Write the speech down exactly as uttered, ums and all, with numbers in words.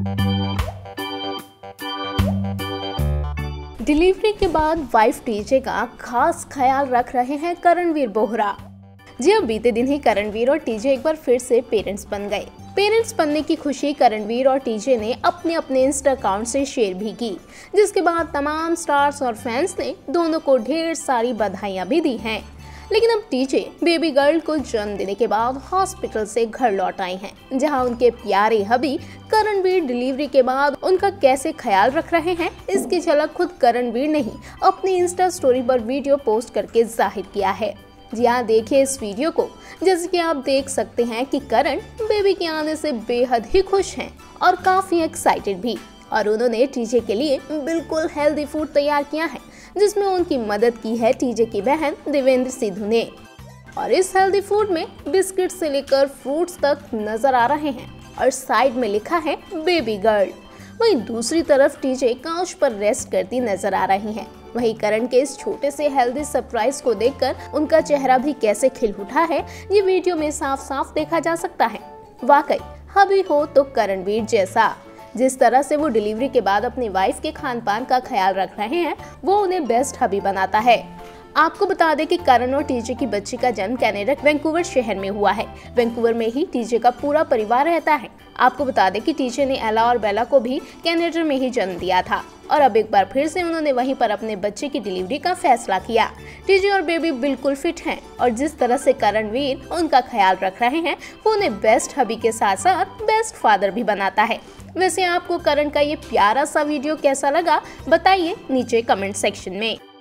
Delivery के बाद wife TJ का खास ख्याल रख रहे हैं करणवीर बोहरा। जी अब बीते दिन ही करणवीर और टीजे एक बार फिर से पेरेंट्स बन गए। पेरेंट्स बनने की खुशी करणवीर और टीजे ने अपने अपने इंस्टा अकाउंट से शेयर भी की, जिसके बाद तमाम स्टार्स और फैंस ने दोनों को ढेर सारी बधाइयां भी दी हैं। लेकिन अब टीजे बेबी गर्ल को जन्म देने के बाद हॉस्पिटल से घर लौट आई हैं, जहां उनके प्यारे हबी करणवीर डिलीवरी के बाद उनका कैसे ख्याल रख रहे हैं, इसकी झलक खुद करणवीर ने ही अपनी इंस्टा स्टोरी पर वीडियो पोस्ट करके जाहिर किया है। जी हाँ, देखिए इस वीडियो को। जैसे कि आप देख सकते हैं कि करण बेबी के आने से बेहद ही खुश हैं और काफी एक्साइटेड भी, और उन्होंने टीजे के लिए बिल्कुल हेल्दी फूड तैयार किया है, जिसमें उनकी मदद की है टीजे की बहन देवेंद्र सिद्धू ने। और इस हेल्दी फूड में बिस्किट से लेकर फ्रूट्स तक नजर आ रहे हैं और साइड में लिखा है बेबी गर्ल। वहीं दूसरी तरफ टीजे काउच पर रेस्ट करती नजर आ रही हैं। वहीं करण के इस छोटे से हेल्दी सरप्राइज को देखकर उनका चेहरा भी कैसे खिल उठा है, ये वीडियो में साफ साफ देखा जा सकता है। वाकई हबी हो तो करणवीर जैसा। जिस तरह से वो डिलीवरी के बाद अपनी वाइफ के खान पान का ख्याल रख रहे हैं, वो उन्हें बेस्ट हबी बनाता है। आपको बता दें कि करण और टीजे की बच्ची का जन्म कनाडा वैंकूवर शहर में हुआ है। वैंकूवर में ही टीजे का पूरा परिवार रहता है। आपको बता दें कि टीजे ने एला और बेला को भी कनाडा में ही जन्म दिया था, और अब एक बार फिर से उन्होंने वहीं पर अपने बच्चे की डिलीवरी का फैसला किया। टीजे और बेबी बिल्कुल फिट हैं, और जिस तरह से करणवीर उनका ख्याल रख रहे हैं, वो उन्हें बेस्ट हबी के साथ साथ बेस्ट फादर भी बनाता है। वैसे आपको करण का ये प्यारा सा वीडियो कैसा लगा, बताइए नीचे कमेंट सेक्शन में।